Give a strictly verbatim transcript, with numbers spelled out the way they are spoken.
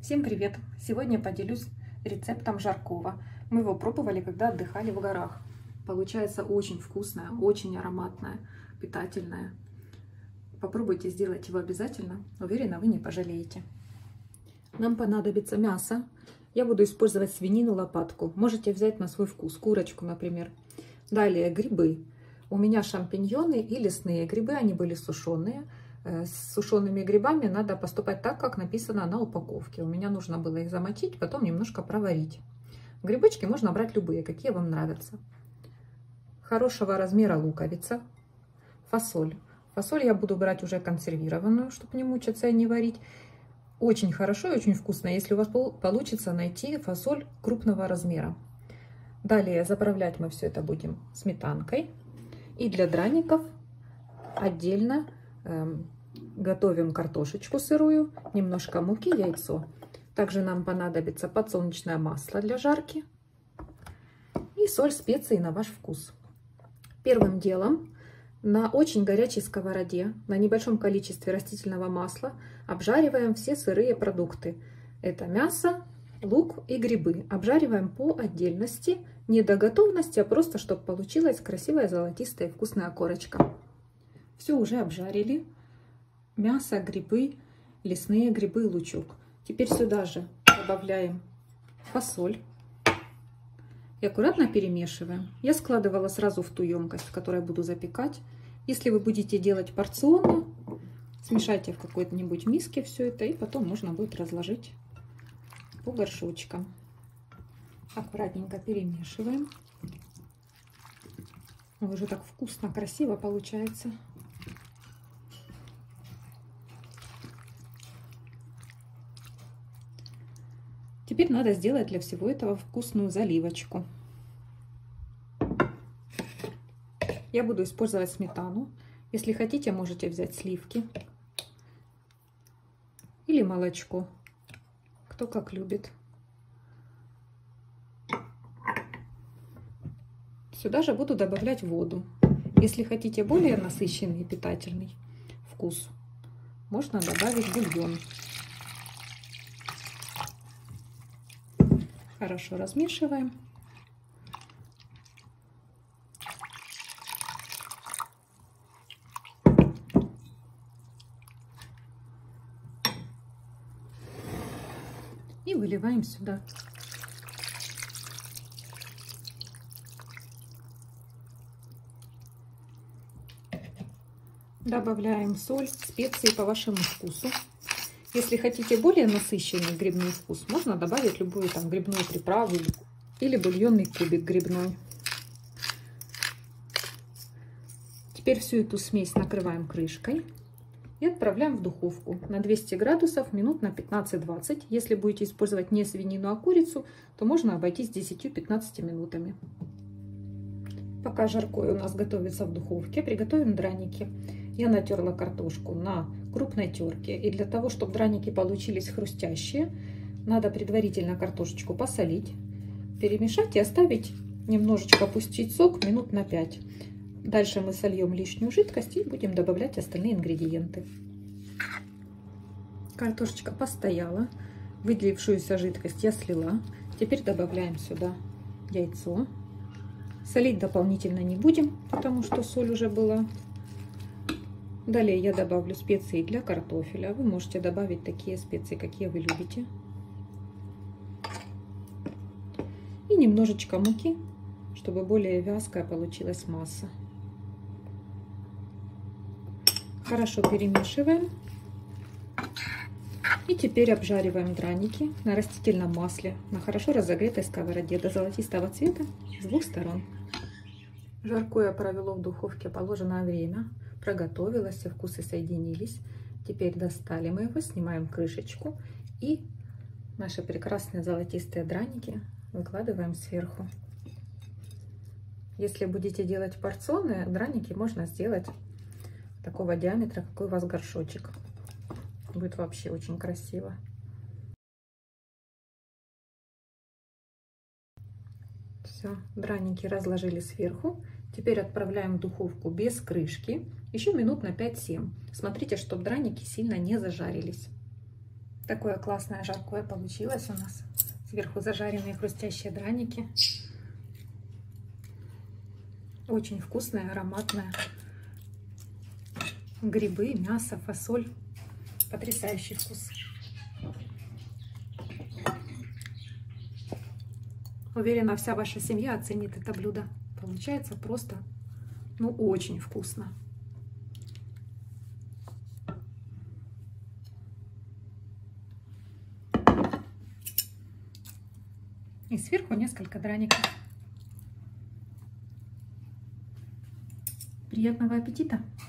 Всем привет! Сегодня поделюсь рецептом жаркого. Мы его пробовали, когда отдыхали в горах. Получается очень вкусное, очень ароматное, питательное. Попробуйте сделать его обязательно. Уверена, вы не пожалеете. Нам понадобится мясо. Я буду использовать свинину лопатку. Можете взять на свой вкус, курочку, например. Далее грибы. У меня шампиньоны и лесные грибы, они были сушеные. С сушеными грибами надо поступать так, как написано на упаковке. У меня нужно было их замочить, потом немножко проварить. Грибочки можно брать любые, какие вам нравятся. Хорошего размера луковица, фасоль. Фасоль я буду брать уже консервированную, чтобы не мучиться и не варить. Очень хорошо и очень вкусно, если у вас получится найти фасоль крупного размера. Далее заправлять мы все это будем сметанкой. И для драников отдельно эм, готовим картошечку сырую, немножко муки, яйцо. Также нам понадобится подсолнечное масло для жарки и соль, специи на ваш вкус. Первым делом на очень горячей сковороде, на небольшом количестве растительного масла обжариваем все сырые продукты. Это мясо, лук и грибы. Обжариваем по отдельности, не до готовности, а просто, чтобы получилась красивая золотистая и вкусная корочка. Все уже обжарили. Мясо, грибы, лесные грибы, лучок. Теперь сюда же добавляем фасоль и аккуратно перемешиваем. Я складывала сразу в ту емкость, в которой буду запекать. Если вы будете делать порционно, смешайте в какой-нибудь миске все это, и потом можно будет разложить по горшочкам. Аккуратненько перемешиваем. Уже так вкусно, красиво получается. Теперь надо сделать для всего этого вкусную заливочку. Я буду использовать сметану. Если хотите, можете взять сливки или молочко, кто как любит. Сюда же буду добавлять воду. Если хотите более насыщенный и питательный вкус, можно добавить бульон. Хорошо размешиваем. И выливаем сюда. Добавляем соль, специи по вашему вкусу. Если хотите более насыщенный грибной вкус, можно добавить любую там грибную приправу или бульонный кубик грибной. Теперь всю эту смесь накрываем крышкой и отправляем в духовку на двести градусов минут на пятнадцать-двадцать. Если будете использовать не свинину, а курицу, то можно обойтись десятью-пятнадцатью минутами. Пока жаркое у нас готовится в духовке, приготовим драники. Я натерла картошку на крупной терке. И для того, чтобы драники получились хрустящие, надо предварительно картошечку посолить, перемешать и оставить немножечко пустить сок минут на пять. Дальше мы сольем лишнюю жидкость и будем добавлять остальные ингредиенты. Картошечка постояла, выделившуюся жидкость я слила. Теперь добавляем сюда яйцо. Солить дополнительно не будем, потому что соль уже была. Далее я добавлю специи для картофеля. Вы можете добавить такие специи, какие вы любите. И немножечко муки, чтобы более вязкая получилась масса. Хорошо перемешиваем. И теперь обжариваем драники на растительном масле на хорошо разогретой сковороде до золотистого цвета с двух сторон. Жаркое провело в духовке положенное время. Проготовилось, все вкусы соединились. Теперь достали мы его, снимаем крышечку и наши прекрасные золотистые драники выкладываем сверху. Если будете делать порционные драники, можно сделать такого диаметра, какой у вас горшочек. Будет вообще очень красиво. Все, драники разложили сверху. Теперь отправляем в духовку без крышки еще минут на пять-семь. Смотрите, чтобы драники сильно не зажарились. Такое классное жаркое получилось у нас. Сверху зажаренные хрустящие драники. Очень вкусное, ароматное. Грибы, мясо, фасоль. Потрясающий вкус. Уверена, вся ваша семья оценит это блюдо. Получается просто, ну, очень вкусно. И сверху несколько драников. Приятного аппетита!